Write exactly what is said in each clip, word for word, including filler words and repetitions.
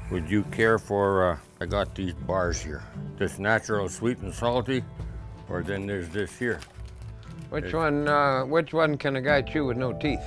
Would you care for, uh, I got these bars here. This natural sweet and salty, or then there's this here. Which It's, one, uh, which one can a guy chew with no teeth?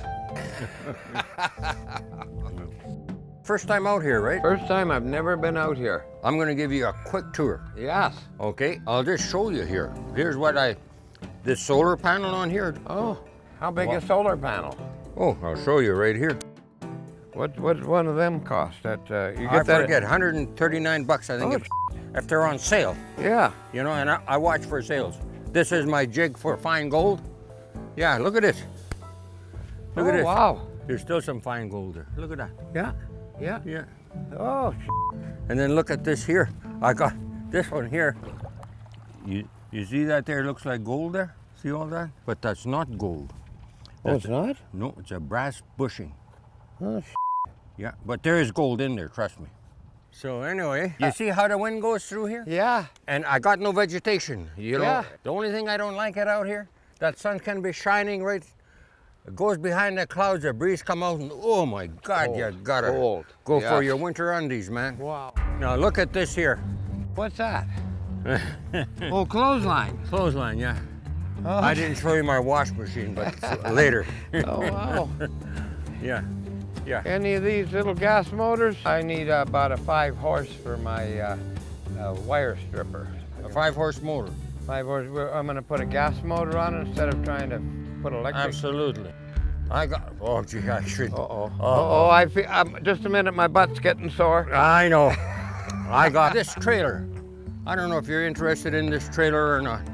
First time out here, right? First time, I've never been out here. I'm gonna give you a quick tour. Yes. Okay, I'll just show you here. Here's what I, this solar panel on here. Oh, how big What? a solar panel? Oh, I'll show you right here. What what one of them cost? That uh, you get I that? forget, one hundred thirty-nine bucks, I think, Oh, if, if they're on sale. Yeah. You know, and I, I watch for sales. This is my jig for fine gold. Yeah, look at this. Look oh, at this. Wow. There's still some fine gold there. Look at that. Yeah. Yeah. Yeah. Oh. And then look at this here. I got this one here. You you see that there? Looks like gold there. See all that? But that's not gold. Oh, it's not? No, it's a brass bushing. Oh, Yeah, but there is gold in there, trust me. So anyway, you see how the wind goes through here? yeah. And I got no vegetation. You know, Yeah. the only thing I don't like it out here, that sun can be shining right, it goes behind the clouds, the breeze come out, and oh my God, Cold, you gotta cold, go yeah. for your winter undies, man. Wow. Now look at this here. What's that? Oh, clothesline. Clothesline, yeah. Oh. I didn't show you my wash machine, but later. Oh, wow. Yeah, yeah. Any of these little gas motors? I need uh, about a five horse for my uh, uh, wire stripper. A five horse motor. Five horse. we're- I'm going to put a gas motor on it instead of trying to put electric. Absolutely. I got, oh gee, I should. Uh-oh. Oh. Uh-oh, I feel, um, just a minute, my butt's getting sore. I know. I got this trailer. I don't know if you're interested in this trailer or not.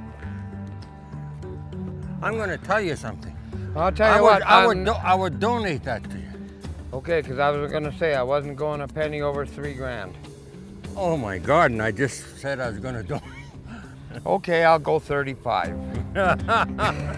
I'm going to tell you something. I'll tell I you would, what. I, would I'm- do, I would donate that to you. Okay, because I was going to say I wasn't going a penny over three grand. Oh my God, and I just said I was going to donate. Okay, I'll go thirty-five.